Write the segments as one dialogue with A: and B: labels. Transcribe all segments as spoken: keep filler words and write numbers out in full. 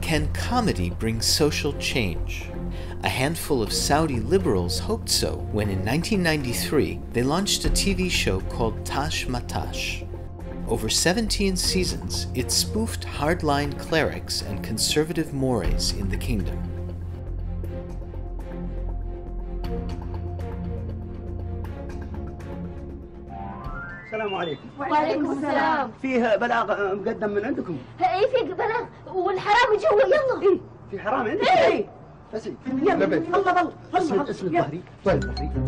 A: can comedy bring social change? A handful of Saudi liberals hoped so when in nineteen ninety-three they launched a T V show called Tash Matash. Over seventeen seasons, it spoofed hardline clerics and conservative mores in the kingdom.
B: السلام عليكم.
C: وعليكم السلام.
B: فيه بلاغ مقدم من عندكم؟
C: اي في بلاغ والحرامي جوا يلا.
B: ايه في حرامي عندك؟
C: ايه
B: بس يلا يلا يلا يلا اسم الظهري طيب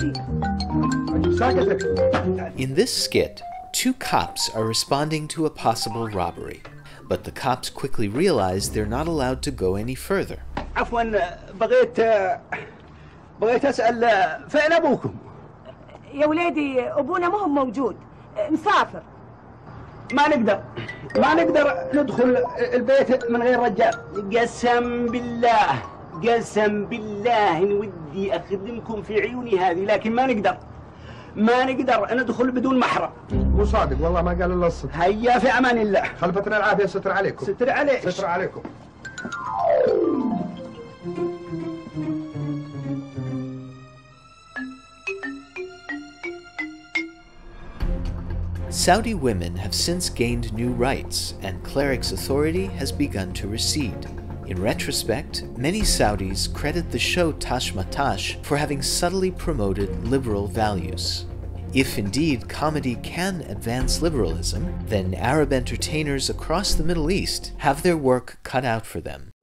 A: In this skit, two cops are responding to a possible robbery, but the cops quickly realize they're not allowed to go any further.
B: عفوا بغيت بغيت اسال فين ابوكم؟
D: يا ولادي ابونا ما هو موجود، مسافر.
B: ما نقدر ما نقدر ندخل البيت من غير رجال. قسم بالله قسم بالله إن ودي اخدمكم في عيوني هذه، لكن ما نقدر ما نقدر ندخل بدون محرم.
E: مو صادق والله ما قال الا الصدق.
B: هيا في امان الله.
E: خلفتنا العافيه. ستر عليكم.
B: ستر عليك.
E: ستر عليكم.
A: Saudi women have since gained new rights, and clerics' authority has begun to recede. In retrospect, many Saudis credit the show Tash Matash for having subtly promoted liberal values. If indeed comedy can advance liberalism, then Arab entertainers across the Middle East have their work cut out for them.